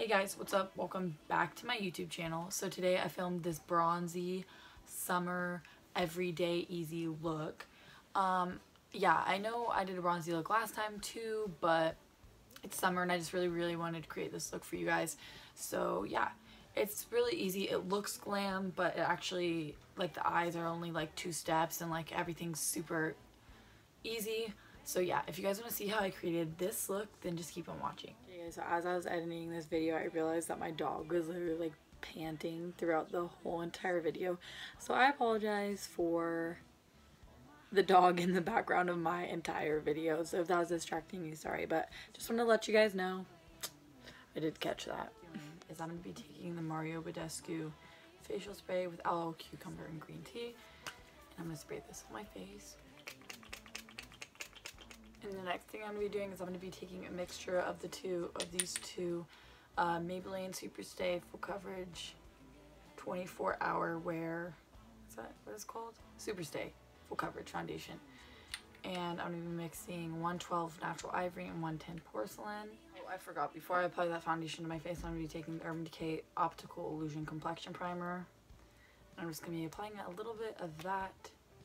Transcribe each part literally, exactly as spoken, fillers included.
Hey guys, what's up? Welcome back to my YouTube channel. So today I filmed this bronzy summer everyday easy look. Um, yeah, I know I did a bronzy look last time too, but it's summer and I just really really wanted to create this look for you guys. So yeah, it's really easy. It looks glam, but it actually, like, the eyes are only like two steps and like everything's super easy. So yeah, if you guys want to see how I created this look, then just keep on watching. Okay guys, so as I was editing this video, I realized that my dog was literally like panting throughout the whole entire video. So I apologize for the dog in the background of my entire video. So if that was distracting you, sorry, but just want to let you guys know I did catch that. Is I'm going to be taking the Mario Badescu facial spray with aloe, cucumber, and green tea. And I'm going to spray this on my face. And the next thing I'm going to be doing is I'm going to be taking a mixture of the two of these two uh, Maybelline Super Stay Full Coverage twenty-four hour wear. Is that what it's called? Super Stay Full Coverage Foundation. And I'm going to be mixing one twelve Natural Ivory and one ten Porcelain. Oh, I forgot. Before I apply that foundation to my face, I'm going to be taking the Urban Decay Optical Illusion Complexion Primer. I'm just going to be applying a little bit of that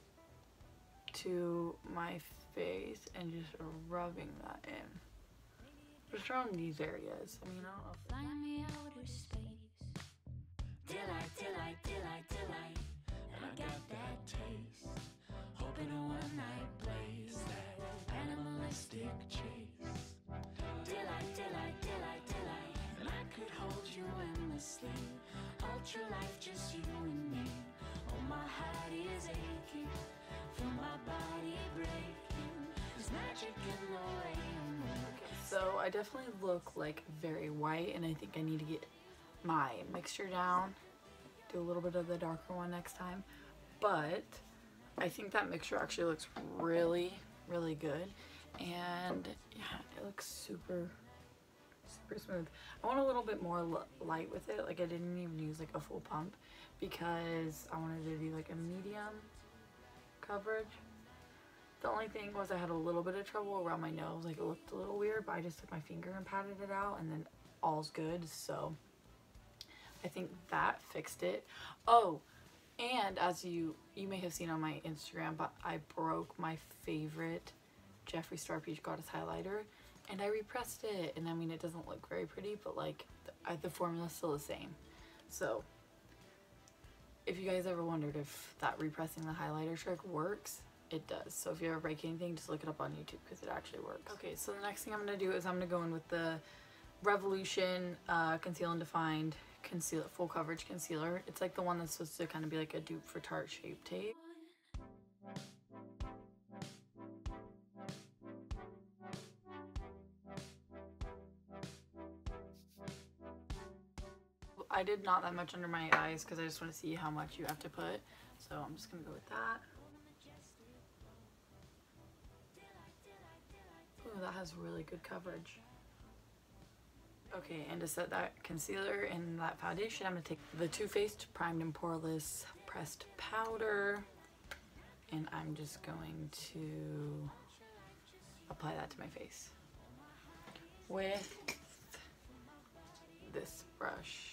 to my face and just rubbing that in. Just around these areas. I mean, I don't know. Fly me outer space. Till I, till I, till I, till I, and I got that taste. Hoping a one night place, that animalistic chase. Till I, till I, till I, till I, and I could hold you endlessly. Ultra life, just you and me. Oh, my heart is aching. Feel my body breaking. There's magic in the way you move. So I definitely look like very white, and I think I need to get my mixture down. Do a little bit of the darker one next time. But I think that mixture actually looks really, really good. And yeah, it looks super, super smooth. I want a little bit more light with it. Like, I didn't even use like a full pump because I wanted to do like a medium coverage. The only thing was I had a little bit of trouble around my nose. Like, it looked a little weird, but I just took my finger and patted it out, and then all's good. So I think that fixed it. Oh, and as you you may have seen on my Instagram, but I broke my favorite Jeffree Star Peach Goddess highlighter, and I repressed it. And I mean, it doesn't look very pretty, but like the, I, the formula's still the same. So if you guys ever wondered if that repressing the highlighter trick works, it does. So if you ever break anything, just look it up on YouTube because it actually works. Okay, so the next thing I'm going to do is I'm going to go in with the Revolution uh, Conceal and Defined Conceal Full Coverage Concealer. It's like the one that's supposed to kind of be like a dupe for Tarte Shape Tape. I did not that much under my eyes because I just want to see how much you have to put. So I'm just going to go with that. Ooh, that has really good coverage. Okay, and to set that concealer and that foundation, I'm going to take the Too Faced Primed and Poreless Pressed Powder. And I'm just going to apply that to my face with this brush.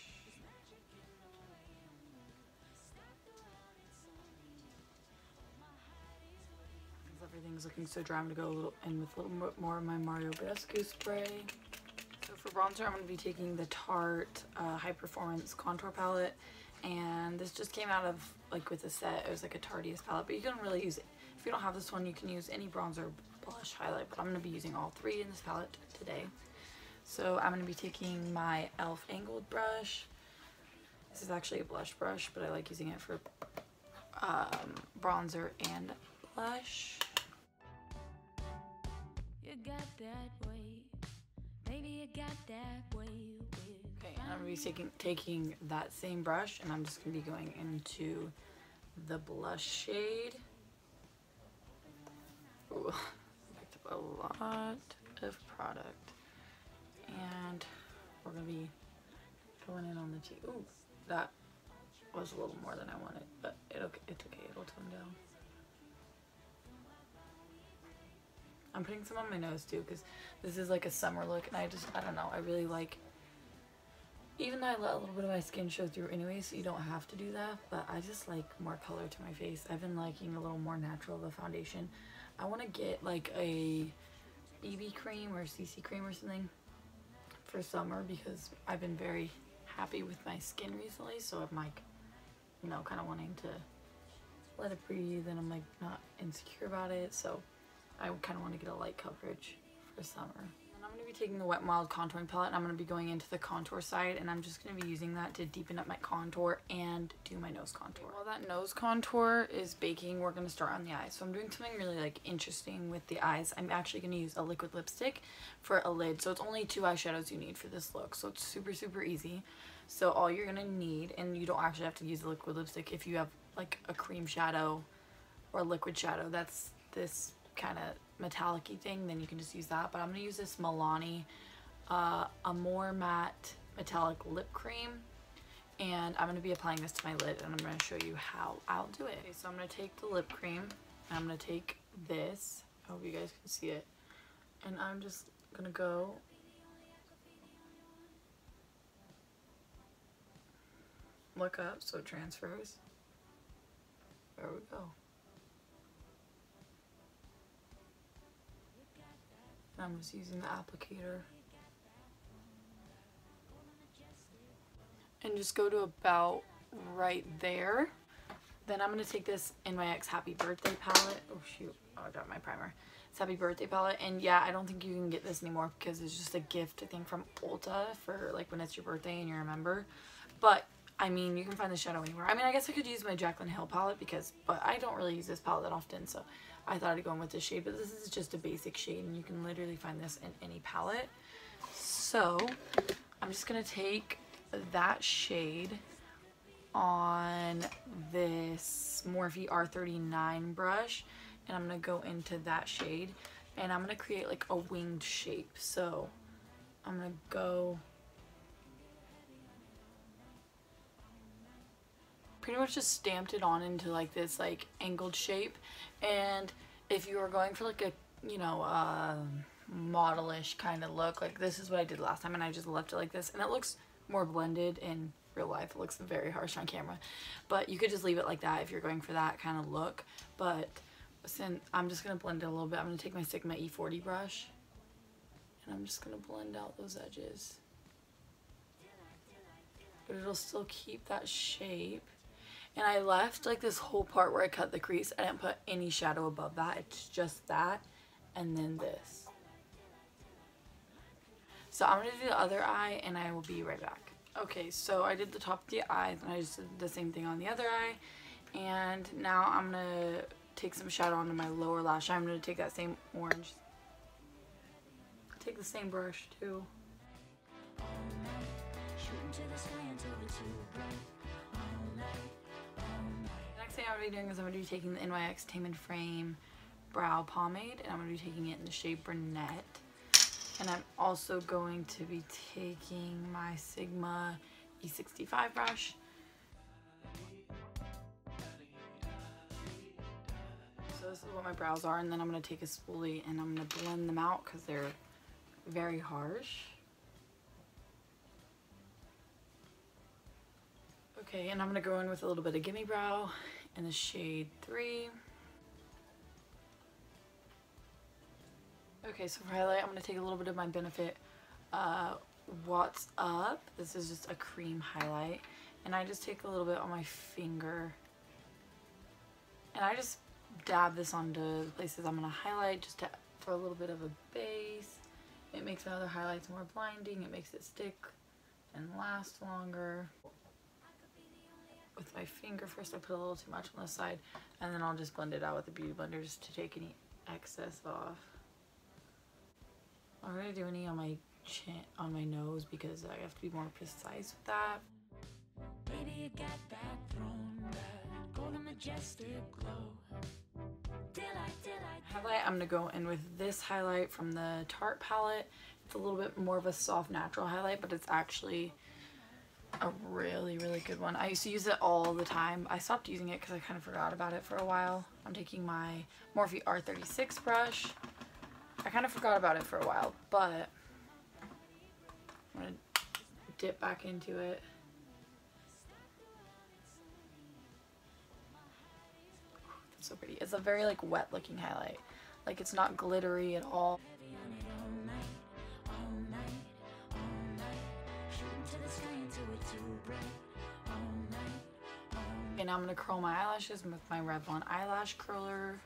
Everything's looking so dry, I'm going to go a little in with a little bit more of my Mario Badescu spray. So for bronzer, I'm going to be taking the Tarte uh, High Performance Contour Palette. And this just came out of, like, with a set. It was like a Tarteist palette, but you can really use it. If you don't have this one, you can use any bronzer, blush, highlight, but I'm going to be using all three in this palette today. So I'm going to be taking my e l f angled brush. This is actually a blush brush, but I like using it for um, bronzer and blush. You got that way, baby, you got that way. Okay, and I'm going to be taking, taking that same brush, and I'm just going to be going into the blush shade. Ooh, I picked up a lot of product. And we're going to be going in on the cheek. Ooh, that was a little more than I wanted, but it'll, it's okay, it'll tone down. I'm putting some on my nose too because this is like a summer look, and I just, I don't know, I really like Even though I let a little bit of my skin show through anyway, so you don't have to do that, but I just like more color to my face. I've been liking a little more natural of a foundation. I want to get like a B B cream or C C cream or something for summer because I've been very happy with my skin recently, so I'm like, you know, kind of wanting to let it breathe, and I'm like not insecure about it, so I kind of want to get a light coverage for summer. And I'm going to be taking the Wet n Wild contouring palette, and I'm going to be going into the contour side, and I'm just going to be using that to deepen up my contour and do my nose contour. While that nose contour is baking, we're going to start on the eyes. So I'm doing something really like interesting with the eyes. I'm actually going to use a liquid lipstick for a lid, so it's only two eyeshadows you need for this look, so it's super super easy. So all you're going to need, and you don't actually have to use a liquid lipstick if you have like a cream shadow or a liquid shadow that's this kind of metallic-y thing, then you can just use that. But I'm going to use this Milani uh, Amore Matte Metallic Lip Cream, and I'm going to be applying this to my lid, and I'm going to show you how I'll do it. Okay, so I'm going to take the lip cream, and I'm going to take this, I hope you guys can see it, and I'm just going to go look up so it transfers. There we go. And I'm just using the applicator. And just go to about right there. Then I'm going to take this N Y X Happy Birthday palette. Oh shoot, oh, I got my primer. It's Happy Birthday palette. And yeah, I don't think you can get this anymore because it's just a gift, I think, from Ulta for like when it's your birthday and you're a member. But I mean, you can find the shadow anywhere. I mean, I guess I could use my Jaclyn Hill palette because, but I don't really use this palette that often, so I thought I'd go in with this shade. But this is just a basic shade, and you can literally find this in any palette. So I'm just gonna take that shade on this Morphe R thirty-nine brush, and I'm gonna go into that shade, and I'm gonna create like a winged shape. So I'm gonna go pretty much just stamped it on into like this like angled shape. And if you are going for like a, you know, uh, modelish kind of look, like this is what I did last time, and I just left it like this, and it looks more blended in real life. It looks very harsh on camera, but you could just leave it like that if you're going for that kind of look. But since I'm just gonna blend it a little bit, I'm gonna take my Sigma E forty brush, and I'm just gonna blend out those edges, but it'll still keep that shape. And I left like this whole part where I cut the crease. I didn't put any shadow above that. It's just that and then this. So I'm going to do the other eye, and I will be right back. Okay, so I did the top of the eye, and I just did the same thing on the other eye. And now I'm going to take some shadow onto my lower lash. I'm going to take that same orange. Take the same brush too. Next thing I'm going to be doing is I'm going to be taking the N Y X Tame and Frame Brow Pomade, and I'm going to be taking it in the shade Brunette. And I'm also going to be taking my Sigma E sixty-five brush. So this is what my brows are, and then I'm going to take a spoolie and I'm going to blend them out because they're very harsh. Okay, and I'm going to go in with a little bit of Gimme Brow in the shade three. Okay, so for highlight, I'm going to take a little bit of my Benefit uh, What's Up. This is just a cream highlight. And I just take a little bit on my finger. And I just dab this onto places I'm going to highlight just to, for a little bit of a base. It makes my other highlights more blinding. It makes it stick and last longer. With my finger first, I put a little too much on the side, and then I'll just blend it out with the Beauty Blender just to take any excess off. I'm not gonna do any on my chin, on my nose, because I have to be more precise with that. Baby, you got that throne, that golden majestic glow. Delight, delight. Highlight, I'm gonna go in with this highlight from the Tarte palette. It's a little bit more of a soft natural highlight, but it's actually a really really good one. I used to use it all the time. I stopped using it because I kind of forgot about it for a while. I'm taking my Morphe R thirty-six brush. I kind of forgot about it for a while, but I'm gonna dip back into it. That's so pretty. It's a very like wet looking highlight. Like it's not glittery at all. And now I'm gonna curl my eyelashes with my Revlon eyelash curler.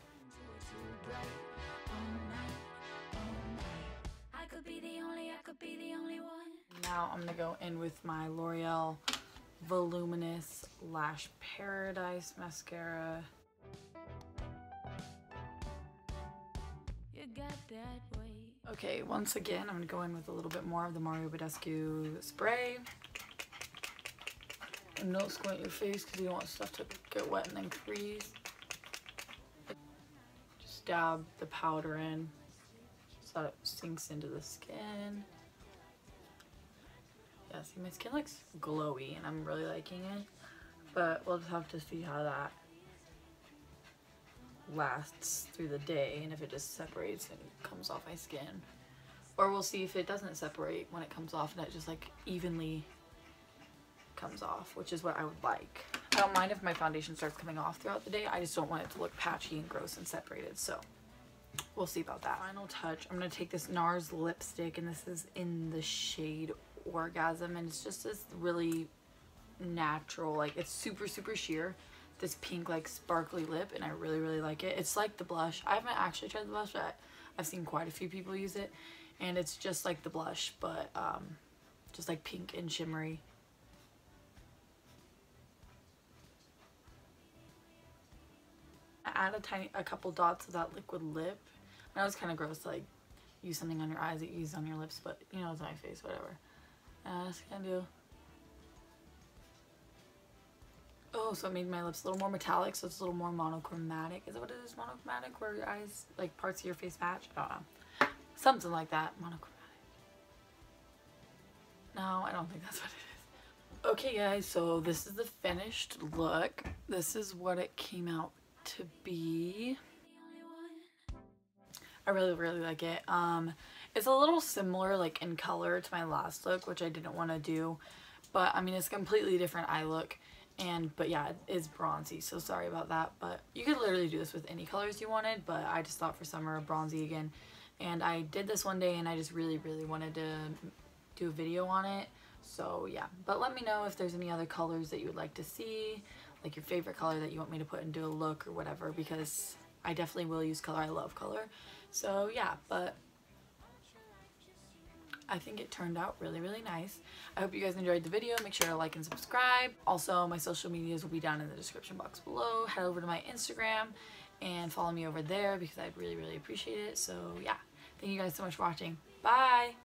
I could be the only, I could be the only one. Now I'm gonna go in with my L'Oreal Voluminous Lash Paradise mascara. You got that way. Okay, once again, I'm gonna go in with a little bit more of the Mario Badescu spray. And don't squint your face because you don't want stuff to get wet and then freeze. Just dab the powder in so that it sinks into the skin. Yeah, see, my skin looks glowy and I'm really liking it. But we'll just have to see how that lasts through the day and if it just separates and comes off my skin. Or we'll see if it doesn't separate when it comes off and it just like evenly comes off, which is what I would like. I don't mind if my foundation starts coming off throughout the day. I just don't want it to look patchy and gross and separated. So we'll see about that. Final touch. I'm going to take this NARS lipstick and this is in the shade Orgasm and it's just this really natural, like it's super super sheer, this pink like sparkly lip, and I really really like it. It's like the blush. I haven't actually tried the blush, but I've seen quite a few people use it, and it's just like the blush but um just like pink and shimmery. Add a tiny a couple dots of that liquid lip. I know it's kind of gross to like use something on your eyes that you use on your lips, but you know, it's my face, whatever. Uh, just gonna do. Oh, so it made my lips a little more metallic, so it's a little more monochromatic. Is that what it is? Monochromatic, where your eyes, like parts of your face match? I don't know. Something like that. Monochromatic. No, I don't think that's what it is. Okay, guys, so this is the finished look. This is what it came out to be. I really really like it. Um it's a little similar like in color to my last look, which I didn't want to do, but I mean it's a completely different eye look, and but yeah, it is bronzy, so sorry about that. But you could literally do this with any colors you wanted, but I just thought for summer bronzy again, and I did this one day and I just really really wanted to do a video on it. So yeah, but let me know if there's any other colors that you would like to see, like your favorite color that you want me to put into a look or whatever, because I definitely will use color. I love color. So yeah, but I think it turned out really really nice. I hope you guys enjoyed the video. Make sure to like and subscribe. Also, my social medias will be down in the description box below. Head over to my Instagram and follow me over there because I'd really really appreciate it. So yeah, thank you guys so much for watching. Bye!